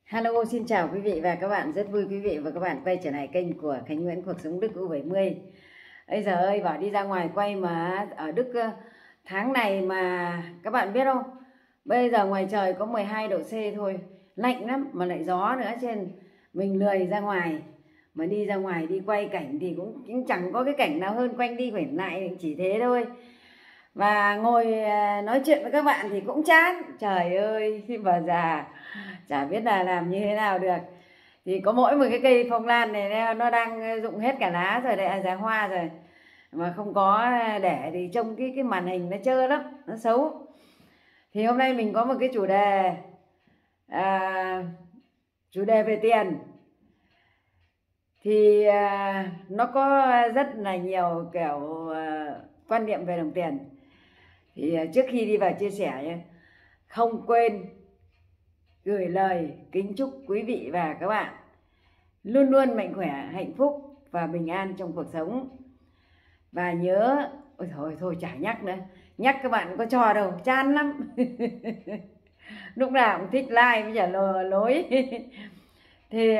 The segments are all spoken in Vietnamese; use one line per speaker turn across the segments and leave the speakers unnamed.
Hello, xin chào quý vị và các bạn. Rất vui quý vị và các bạn quay trở lại kênh của Khánh Nguyễn Cuộc Sống Đức U70. Bây giờ ơi, bảo đi ra ngoài quay mà ở Đức tháng này mà các bạn biết không? Bây giờ ngoài trời có 12 độ C thôi, lạnh lắm mà lại gió nữa, trên mình lười ra ngoài. Mà đi ra ngoài đi quay cảnh thì cũng chẳng có cái cảnh nào hơn, quanh đi quẩn lại chỉ thế thôi. Và ngồi nói chuyện với các bạn thì cũng chán. Trời ơi, khi mà già chả biết là làm như thế nào được. Thì có mỗi một cái cây phong lan này nó đang rụng hết cả lá rồi đấy, ra hoa rồi. Mà không có để thì trông cái màn hình nó trơ lắm, nó xấu. Thì hôm nay mình có một cái chủ đề về tiền. Thì nó có rất là nhiều kiểu quan niệm về đồng tiền. Thì trước khi đi vào chia sẻ nhé, không quên gửi lời kính chúc quý vị và các bạn luôn luôn mạnh khỏe, hạnh phúc và bình an trong cuộc sống. Và nhớ, ôi thôi chả nhắc nữa, nhắc các bạn có cho đâu, chán lắm. Lúc nào cũng thích like với trả lối. Thì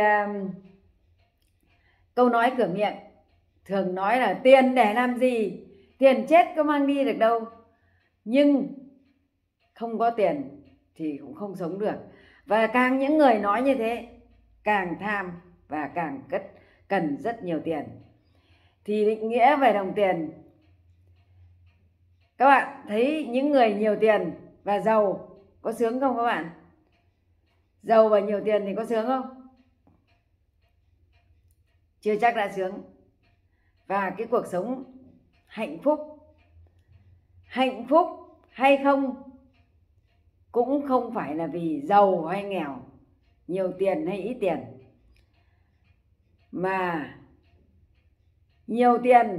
câu nói cửa miệng thường nói là tiền để làm gì, tiền chết có mang đi được đâu. Nhưng không có tiền thì cũng không sống được. Và càng những người nói như thế càng tham và càng cần rất nhiều tiền. Thì định nghĩa về đồng tiền, các bạn thấy những người nhiều tiền và giàu có sướng không các bạn? Giàu và nhiều tiền thì có sướng không? Chưa chắc đã sướng. Và cái cuộc sống hạnh phúc hay không cũng không phải là vì giàu hay nghèo, nhiều tiền hay ít tiền. Mà nhiều tiền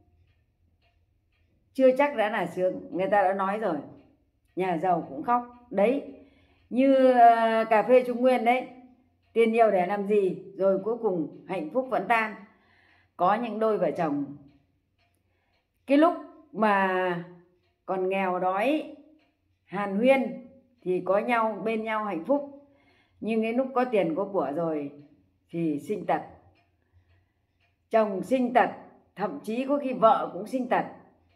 chưa chắc đã là sướng. Người ta đã nói rồi, nhà giàu cũng khóc. Đấy, như cà phê Trung Nguyên đấy, tiền nhiều để làm gì, rồi cuối cùng hạnh phúc vẫn tan. Có những đôi vợ chồng cái lúc mà còn nghèo đói hàn huyên thì có nhau, bên nhau hạnh phúc. Nhưng cái lúc có tiền có của rồi thì sinh tật, chồng sinh tật, thậm chí có khi vợ cũng sinh tật.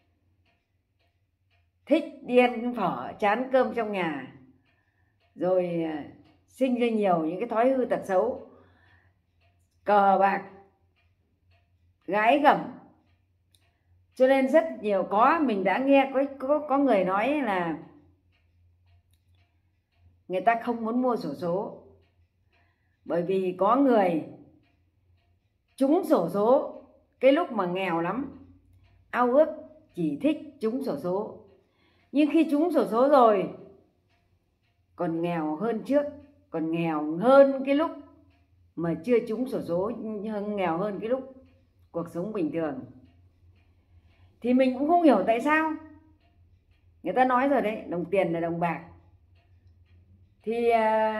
Thích đi ăn phở, chán cơm trong nhà, rồi sinh ra nhiều những cái thói hư tật xấu, cờ bạc, gái gẩm. Cho nên rất nhiều, mình đã nghe có người nói là người ta không muốn mua xổ số, bởi vì có người trúng xổ số cái lúc mà nghèo lắm, ao ước chỉ thích trúng xổ số. Nhưng khi trúng xổ số rồi còn nghèo hơn trước, còn nghèo hơn cái lúc mà chưa trúng xổ số, nghèo hơn cái lúc cuộc sống bình thường. Thì mình cũng không hiểu tại sao. Người ta nói rồi đấy, đồng tiền là đồng bạc. Thì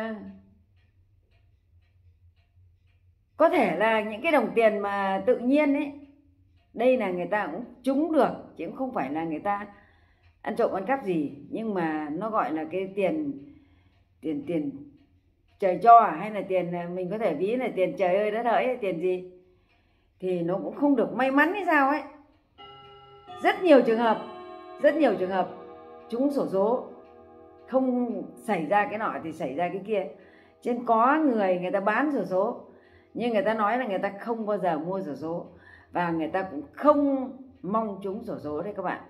có thể là những cái đồng tiền mà tự nhiên ấy, đây là người ta cũng trúng được, chứ cũng không phải là người ta ăn trộm ăn cắp gì. Nhưng mà nó gọi là cái tiền trời cho, hay là tiền mình có thể ví là tiền trời ơi đất hỡi, tiền gì thì nó cũng không được may mắn hay sao ấy. Rất nhiều trường hợp trúng xổ số, không xảy ra cái nọ thì xảy ra cái kia. Trên có người ta bán xổ số, nhưng người ta nói là người ta không bao giờ mua xổ số, và người ta cũng không mong trúng xổ số đấy các bạn.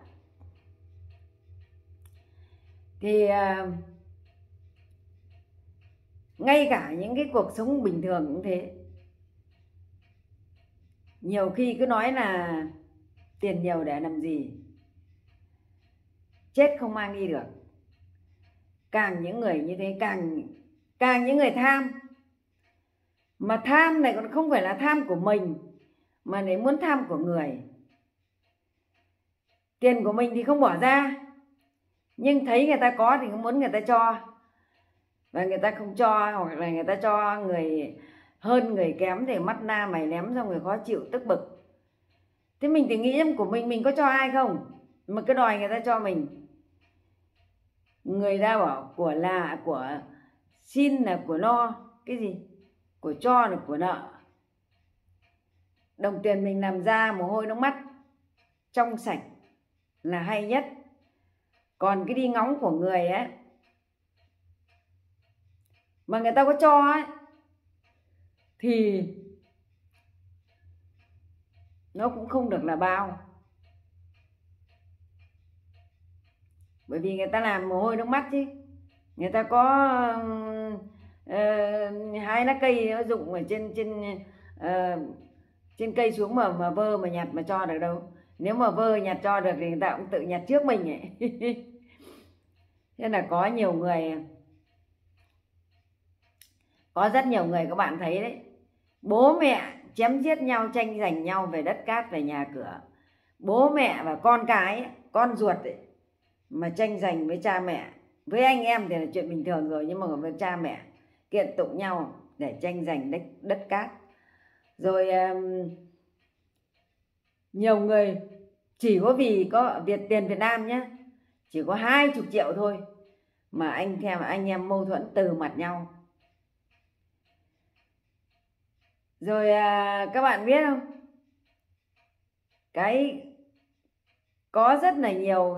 Thì ngay cả những cái cuộc sống bình thường cũng thế. Nhiều khi cứ nói là tiền nhiều để làm gì, chết không mang đi được. Càng những người như thế, càng những người tham. Mà tham này còn không phải là tham của mình, mà lại muốn tham của người. Tiền của mình thì không bỏ ra, nhưng thấy người ta có thì cũng muốn người ta cho, và người ta không cho, hoặc là người ta cho người hơn người kém thì mắt na mày lém, xong người khó chịu tức bực. Thế mình thì nghĩ của mình có cho ai không mà cứ đòi người ta cho mình. Người ta bảo của là của xin là của lo, cái gì, của cho được của nợ. Đồng tiền mình làm ra mồ hôi nước mắt trong sạch là hay nhất. Còn cái đi ngóng của người ấy mà người ta có cho ấy thì nó cũng không được là bao. Bởi vì người ta làm mồ hôi nước mắt chứ. Người ta có 2 lá cây nó rụng ở trên cây xuống mà vơ mà nhặt mà cho được đâu. Nếu mà vơ nhặt cho được thì người ta cũng tự nhặt trước mình ấy. Thế là có nhiều người, có rất nhiều người các bạn thấy đấy, bố mẹ chém giết nhau, tranh giành nhau về đất cát, về nhà cửa. Bố mẹ và con cái, con ruột ấy, mà tranh giành với cha mẹ. Với anh em thì là chuyện bình thường rồi, nhưng mà với cha mẹ kiện tụng nhau để tranh giành đất cát. Rồi nhiều người chỉ có vì có tiền Việt Nam nhé, chỉ có 20 triệu thôi mà anh em mâu thuẫn từ mặt nhau. Rồi các bạn biết không, có rất là nhiều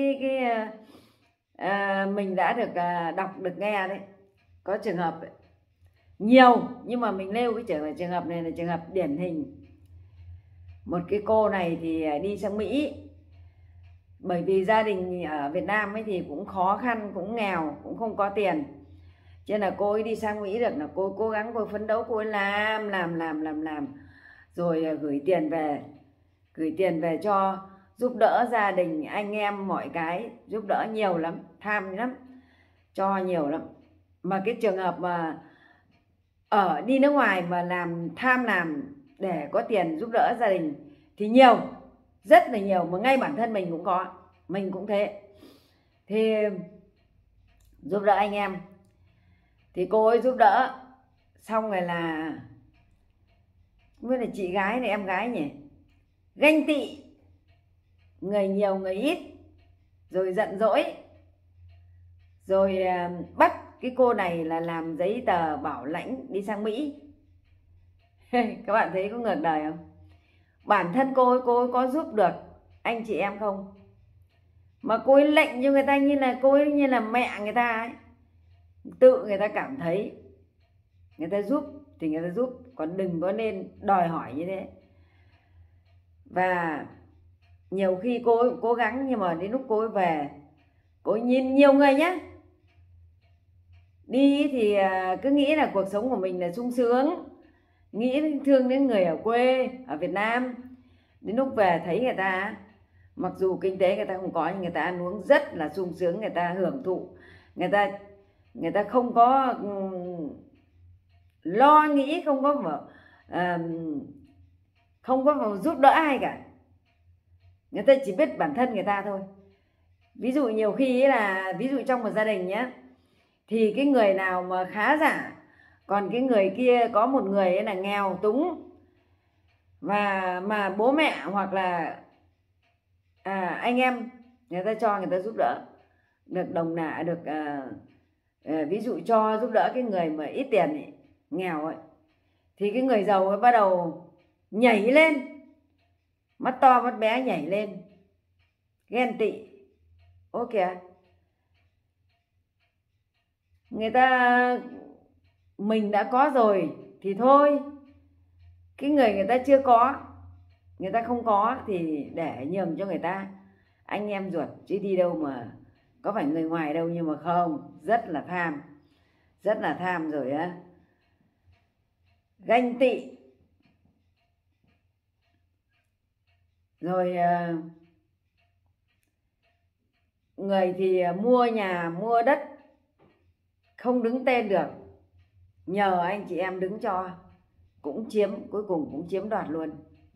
mình đã được đọc được nghe đấy, có trường hợp ấy, nhiều, nhưng mà mình nêu cái trường hợp này là trường hợp điển hình. Một cái cô này thì đi sang Mỹ, bởi vì gia đình ở Việt Nam ấy thì cũng khó khăn, cũng nghèo, cũng không có tiền, cho nên là cô ấy đi sang Mỹ được là cô cố gắng, cô phấn đấu, cô ấy làm rồi gửi tiền về cho giúp đỡ gia đình, anh em, mọi cái giúp đỡ nhiều lắm, tham lắm, cho nhiều lắm. Mà cái trường hợp mà ở đi nước ngoài mà tham làm để có tiền giúp đỡ gia đình thì nhiều, rất là nhiều, mà ngay bản thân mình cũng có, mình cũng thế. Thì giúp đỡ anh em, thì cô ấy giúp đỡ xong rồi là không biết là chị gái này em gái nhỉ, ganh tị, người nhiều người ít, rồi giận dỗi, rồi bắt cái cô này là làm giấy tờ bảo lãnh đi sang Mỹ. Các bạn thấy có ngược đời không? Bản thân cô ấy có giúp được anh chị em không, mà cô ấy lệnh cho người ta, như là cô ấy như là mẹ người ta ấy. Tự người ta cảm thấy người ta giúp thì người ta giúp, còn đừng có nên đòi hỏi như thế. Và nhiều khi cô ấy cố gắng, nhưng mà đến lúc cô ấy về, cô ấy nhìn nhiều người nhé, đi thì cứ nghĩ là cuộc sống của mình là sung sướng, nghĩ thương đến người ở quê ở Việt Nam. Đến lúc về thấy người ta, mặc dù kinh tế người ta không có, nhưng người ta ăn uống rất là sung sướng, người ta hưởng thụ, người ta không có lo nghĩ, không có giúp đỡ ai cả. Người ta chỉ biết bản thân người ta thôi. Ví dụ nhiều khi là, ví dụ trong một gia đình nhé, thì cái người nào mà khá giả, còn cái người kia có một người ấy là nghèo túng, và mà bố mẹ hoặc là anh em người ta cho, người ta giúp đỡ được đồng nạ, được ví dụ cho giúp đỡ cái người mà ít tiền ấy, nghèo ấy, thì cái người giàu ấy bắt đầu nhảy lên, mắt to mắt bé nhảy lên, ghen tị. Ô kìa, mình đã có rồi thì thôi, cái người ta chưa có, người ta không có thì để nhường cho người ta, anh em ruột chứ đi đâu mà có phải người ngoài đâu. Nhưng mà không, rất là tham rồi á, ganh tị, rồi người thì mua nhà mua đất không đứng tên được, nhờ anh chị em đứng cho, cũng cuối cùng cũng chiếm đoạt luôn,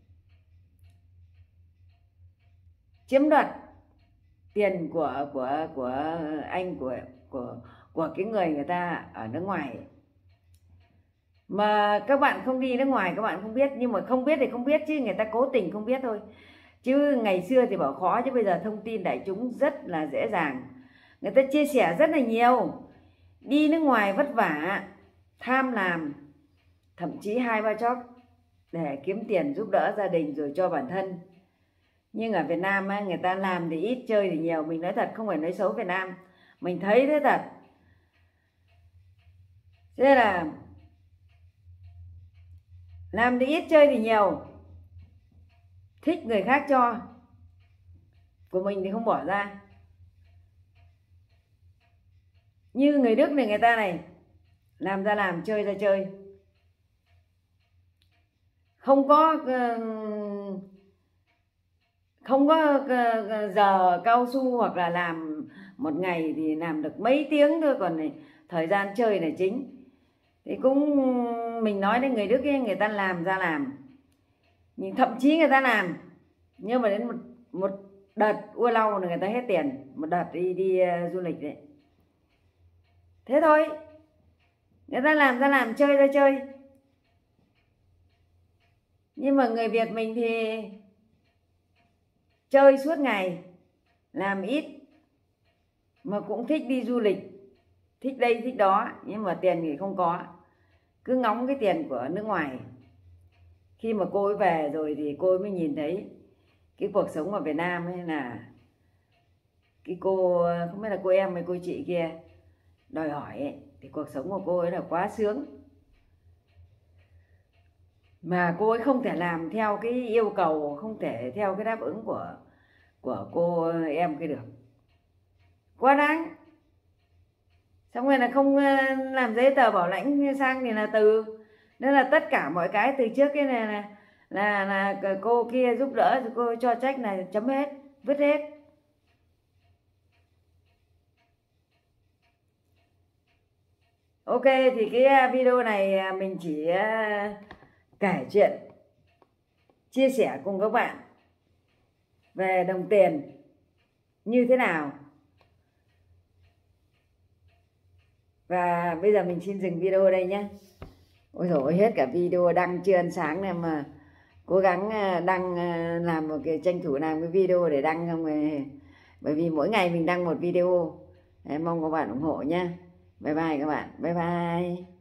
chiếm đoạt tiền của anh, của cái người ta ở nước ngoài. Mà các bạn không đi nước ngoài các bạn không biết, nhưng mà không biết thì không biết, chứ người ta cố tình không biết thôi. Chứ ngày xưa thì bảo khó, chứ bây giờ thông tin đại chúng rất là dễ dàng, người ta chia sẻ rất là nhiều. Đi nước ngoài vất vả, tham làm, thậm chí 2-3 job để kiếm tiền giúp đỡ gia đình rồi cho bản thân. Nhưng ở Việt Nam ấy, người ta làm thì ít, chơi thì nhiều. Mình nói thật, không phải nói xấu Việt Nam, mình thấy thế thật. Thế là làm thì ít, chơi thì nhiều, thích người khác cho, của mình thì không bỏ ra. Như người Đức này, người ta này, làm ra làm, chơi ra chơi, không có giờ cao su, hoặc là làm một ngày thì làm được mấy tiếng thôi, còn này, thời gian chơi là chính. Thì cũng mình nói đến người Đức ấy, người ta làm ra làm, nhưng thậm chí người ta làm, nhưng mà đến một đợt ua lau là người ta hết tiền, một đợt đi du lịch đấy. Thế thôi, người ta làm ra làm, chơi ra chơi. Nhưng mà người Việt mình thì chơi suốt ngày, làm ít, mà cũng thích đi du lịch, thích đây thích đó, nhưng mà tiền thì không có, cứ ngóng cái tiền của nước ngoài. Khi mà cô ấy về rồi thì cô ấy mới nhìn thấy cái cuộc sống ở Việt Nam ấy, là cái cô, không biết là cô em hay cô chị kia đòi hỏi ấy, thì cuộc sống của cô ấy là quá sướng, mà cô ấy không thể làm theo cái yêu cầu, không thể theo cái đáp ứng của cô em kia được, quá đáng. Xong rồi là không làm giấy tờ bảo lãnh sang thì là từ, nên là tất cả mọi cái từ trước cái này là cô kia giúp đỡ, cô cho trách là chấm hết, vứt hết. Ok, thì cái video này mình chỉ kể chuyện, chia sẻ cùng các bạn về đồng tiền như thế nào. Và bây giờ mình xin dừng video đây nhé. Ôi dồi ôi, hết cả video đăng chưa ăn sáng này mà cố gắng đăng, làm một cái, tranh thủ làm cái video để đăng không rồi. Bởi vì mỗi ngày mình đăng một video. Mong các bạn ủng hộ nhé. Bye bye các bạn. Bye bye.